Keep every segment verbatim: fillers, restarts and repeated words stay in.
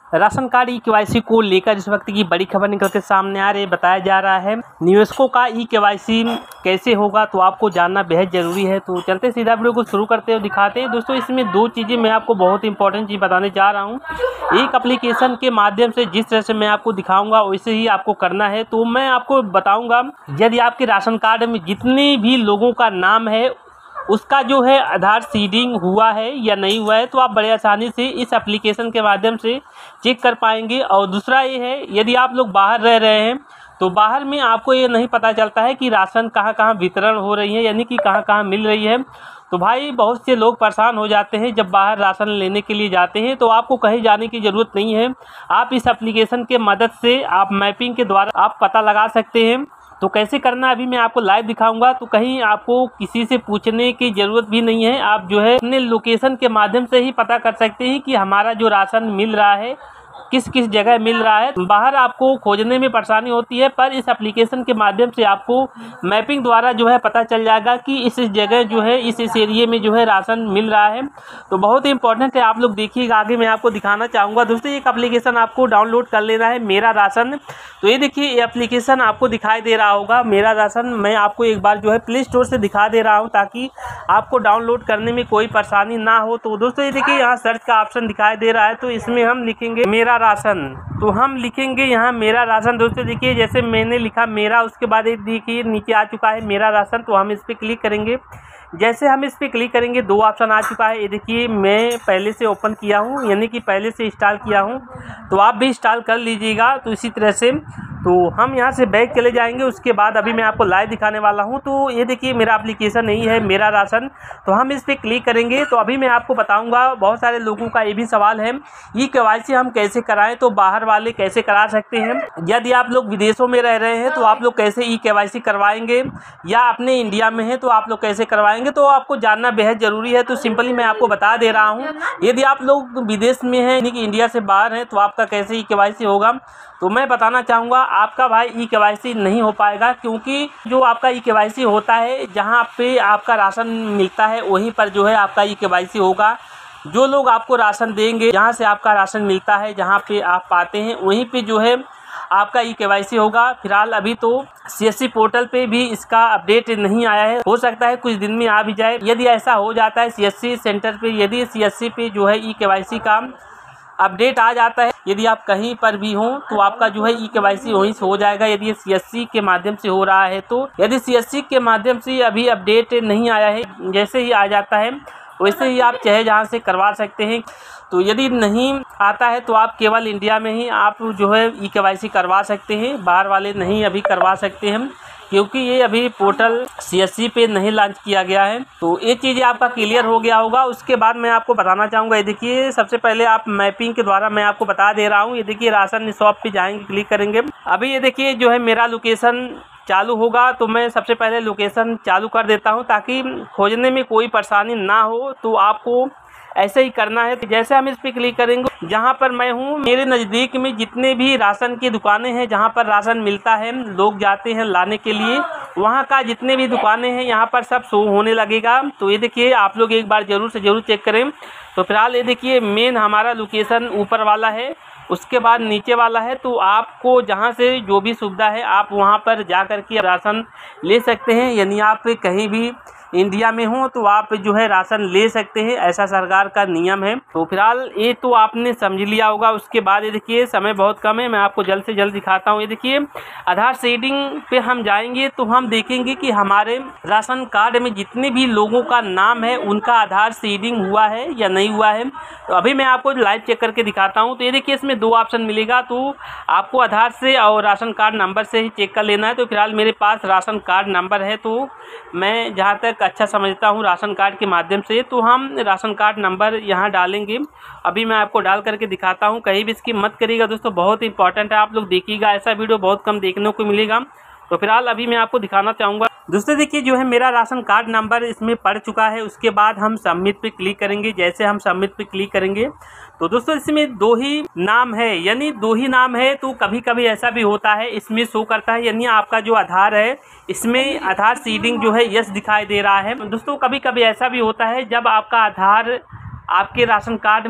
Ration card e KYC को लेकर इस वक्त की बड़ी खबर निकल के सामने आ रही है। बताया जा रहा है निवेशकों का ई केवाईसी कैसे होगा, तो आपको जानना बेहद ज़रूरी है। तो चलते सीधा वीडियो को शुरू करते हैं, दिखाते हैं। दोस्तों इसमें दो चीज़ें मैं आपको बहुत इंपॉर्टेंट चीज़ बताने जा रहा हूँ। एक एप्लीकेशन के माध्यम से जिस तरह से मैं आपको दिखाऊंगा वैसे ही आपको करना है। तो मैं आपको बताऊँगा, यदि आपके राशन कार्ड में जितने भी लोगों का नाम है उसका जो है आधार सीडिंग हुआ है या नहीं हुआ है, तो आप बड़े आसानी से इस एप्लीकेशन के माध्यम से चेक कर पाएंगे। और दूसरा ये है, यदि आप लोग बाहर रह रहे हैं तो बाहर में आपको ये नहीं पता चलता है कि राशन कहाँ कहाँ वितरण हो रही है, यानी कि कहाँ कहाँ मिल रही है। तो भाई बहुत से लोग परेशान हो जाते हैं जब बाहर राशन लेने के लिए जाते हैं। तो आपको कहीं जाने की ज़रूरत नहीं है, आप इस एप्लीकेशन के मदद से आप मैपिंग के द्वारा आप पता लगा सकते हैं। तो कैसे करना है अभी मैं आपको लाइव दिखाऊंगा। तो कहीं आपको किसी से पूछने की ज़रूरत भी नहीं है, आप जो है अपने लोकेशन के माध्यम से ही पता कर सकते हैं कि हमारा जो राशन मिल रहा है किस किस जगह मिल रहा है। बाहर आपको खोजने में परेशानी होती है, पर इस एप्लीकेशन के माध्यम से आपको मैपिंग द्वारा जो है पता चल जाएगा कि इस इस जगह जो है इस इस एरिए में जो है राशन मिल रहा है। तो बहुत ही इंपॉर्टेंट है, आप लोग देखिएगा, आगे मैं आपको दिखाना चाहूँगा। दोस्तों एक एप्लीकेशन आपको डाउनलोड कर लेना है, मेरा राशन। तो ये देखिए ये एप्लीकेशन आपको दिखाई दे रहा होगा, मेरा राशन। मैं आपको एक बार जो है प्ले स्टोर से दिखा दे रहा हूँ ताकि आपको डाउनलोड करने में कोई परेशानी ना हो। तो दोस्तों ये देखिए यहाँ सर्च का ऑप्शन दिखाई दे रहा है, तो इसमें हम लिखेंगे मेरा राशन। तो हम लिखेंगे यहाँ मेरा राशन। दोस्तों देखिए जैसे मैंने लिखा मेरा, उसके बाद एक देखिए नीचे आ चुका है मेरा राशन। तो हम इस पर क्लिक करेंगे। जैसे हम इस पर क्लिक करेंगे दो ऑप्शन आ चुका है। ये देखिए मैं पहले से ओपन किया हूँ, यानी कि पहले से इंस्टॉल किया हूँ, तो आप भी इंस्टॉल कर लीजिएगा। तो इसी तरह से तो हम यहाँ से बैक चले जाएंगे। उसके बाद अभी मैं आपको लाइव दिखाने वाला हूँ। तो ये देखिए मेरा एप्लीकेशन यही है मेरा राशन। तो हम इस पर क्लिक करेंगे। तो अभी मैं आपको बताऊँगा, बहुत सारे लोगों का ये भी सवाल है ई केवाईसी हम कैसे कराएं, तो बाहर वाले कैसे करा सकते हैं। यदि आप लोग विदेशों में रह रहे हैं तो आप लोग कैसे ई केवाईसी करवाएंगे, या अपने इंडिया में हैं तो आप लोग कैसे करवाएंगे, तो आपको जानना बेहद ज़रूरी है। तो सिंपली मैं आपको बता दे रहा हूँ, यदि आप लोग विदेश में हैं यानी कि इंडिया से बाहर हैं तो आपका कैसे ई केवाईसी होगा। तो मैं बताना चाहूँगा आपका भाई ई केवाईसी नहीं हो पाएगा, क्योंकि जो आपका ई केवाईसी होता है जहाँ पे आपका राशन मिलता है वहीं पर जो है आपका ई केवाईसी होगा। जो लोग आपको राशन देंगे, जहाँ से आपका राशन मिलता है, जहाँ पे आप पाते हैं वहीं पे जो है आपका ई केवाईसी होगा। फिलहाल अभी तो सीएससी पोर्टल पे भी इसका अपडेट नहीं आया है, हो सकता है कुछ दिन में आ भी जाए। यदि ऐसा हो जाता है सीएससी सेंटर पे, यदि सीएससी पे जो है ई केवाईसी का अपडेट आ जाता है, यदि आप कहीं पर भी हो तो आपका जो है ई केवाईसी वहीं से हो जाएगा, यदि ये सीएससी के माध्यम से हो रहा है। तो यदि सीएससी के माध्यम से अभी अपडेट नहीं आया है, जैसे ही आ जाता है वैसे ही आप चाहे जहाँ से करवा सकते हैं। तो यदि नहीं आता है तो आप केवल इंडिया में ही आप जो है ई केवाईसी करवा सकते हैं, बाहर वाले नहीं अभी करवा सकते हैं, क्योंकि ये अभी पोर्टल सीएससी पे नहीं लॉन्च किया गया है। तो ये चीज़ें आपका क्लियर हो गया होगा। उसके बाद मैं आपको बताना चाहूँगा, ये देखिए सबसे पहले आप मैपिंग के द्वारा मैं आपको बता दे रहा हूँ। ये देखिए राशन शॉप पे जाएंगे, क्लिक करेंगे। अभी ये देखिए जो है मेरा लोकेशन चालू होगा, तो मैं सबसे पहले लोकेशन चालू कर देता हूँ ताकि खोजने में कोई परेशानी ना हो। तो आपको ऐसे ही करना है। जैसे हम इस पर क्लिक करेंगे, जहाँ पर मैं हूँ मेरे नज़दीक में जितने भी राशन की दुकानें हैं, जहाँ पर राशन मिलता है लोग जाते हैं लाने के लिए, वहाँ का जितने भी दुकानें हैं यहाँ पर सब शो होने लगेगा। तो ये देखिए आप लोग एक बार ज़रूर से ज़रूर चेक करें। तो फिलहाल ये देखिए मेन हमारा लोकेशन ऊपर वाला है, उसके बाद नीचे वाला है। तो आपको जहाँ से जो भी सुविधा है आप वहाँ पर जा कर के राशन ले सकते हैं। यानी आप कहीं भी इंडिया में हो तो आप जो है राशन ले सकते हैं, ऐसा सरकार का नियम है। तो फिलहाल ये तो आपने समझ लिया होगा। उसके बाद ये देखिए समय बहुत कम है, मैं आपको जल्द से जल्द दिखाता हूँ। ये देखिए आधार सीडिंग पे हम जाएंगे तो हम देखेंगे कि हमारे राशन कार्ड में जितने भी लोगों का नाम है उनका आधार सीडिंग हुआ है या नहीं हुआ है। तो अभी मैं आपको लाइव चेक करके दिखाता हूँ। तो ये देखिए इसमें दो ऑप्शन मिलेगा, तो आपको आधार से और राशन कार्ड नंबर से ही चेक कर लेना है। तो फिलहाल मेरे पास राशन कार्ड नंबर है, तो मैं जहाँ तक अच्छा समझता हूँ राशन कार्ड के माध्यम से, तो हम राशन कार्ड नंबर यहाँ डालेंगे। अभी मैं आपको डाल करके दिखाता हूँ, कहीं भी इसकी मत करिएगा दोस्तों, बहुत इंपॉर्टेंट है, आप लोग देखिएगा, ऐसा वीडियो बहुत कम देखने को मिलेगा। तो फिलहाल अभी मैं आपको दिखाना चाहूँगा। दोस्तों देखिए जो है मेरा राशन कार्ड नंबर इसमें पड़ चुका है। उसके बाद हम सबमिट पे क्लिक करेंगे। जैसे हम सबमिट पे क्लिक करेंगे तो दोस्तों इसमें दो ही नाम है, यानी दो ही नाम है। तो कभी कभी ऐसा भी होता है, इसमें शो करता है यानी आपका जो आधार है इसमें आधार सीडिंग जो है यस दिखाई दे रहा है। दोस्तों कभी कभी ऐसा भी होता है जब आपका आधार आपके राशन कार्ड में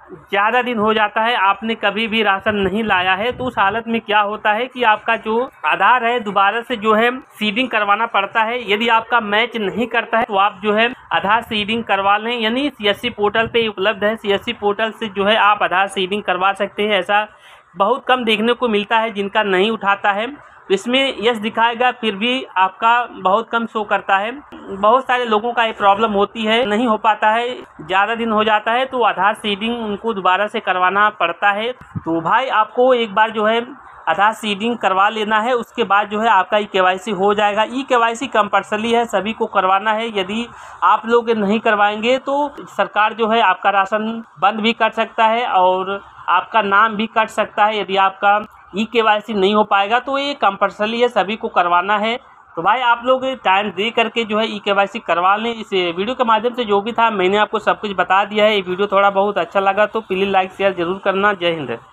ज़्यादा दिन हो जाता है आपने कभी भी राशन नहीं लाया है, तो उस हालत में क्या होता है कि आपका जो आधार है दोबारा से जो है सीडिंग करवाना पड़ता है। यदि आपका मैच नहीं करता है तो आप जो है आधार सीडिंग करवा लें, यानी सीएससी पोर्टल पे उपलब्ध है। सीएससी पोर्टल से जो है आप आधार सीडिंग करवा सकते हैं। ऐसा बहुत कम देखने को मिलता है जिनका नहीं उठाता है। इसमें यस दिखाएगा फिर भी आपका बहुत कम शो करता है। बहुत सारे लोगों का ये प्रॉब्लम होती है, नहीं हो पाता है, ज़्यादा दिन हो जाता है तो आधार सीडिंग उनको दोबारा से करवाना पड़ता है। तो भाई आपको एक बार जो है आधार सीडिंग करवा लेना है, उसके बाद जो है आपका ई केवाईसी हो जाएगा। ई केवाईसी कंपल्सरी है, सभी को करवाना है। यदि आप लोग नहीं करवाएंगे तो सरकार जो है आपका राशन बंद भी कर सकता है और आपका नाम भी कट सकता है। यदि आपका ई केवाईसी नहीं हो पाएगा तो ये कंपल्सरी है, सभी को करवाना है। तो भाई आप लोग टाइम दे करके जो है ई केवाईसी करवा लें। इस वीडियो के माध्यम से जो भी था मैंने आपको सब कुछ बता दिया है। ये वीडियो थोड़ा बहुत अच्छा लगा तो प्लीज़ लाइक शेयर जरूर करना। जय हिंद।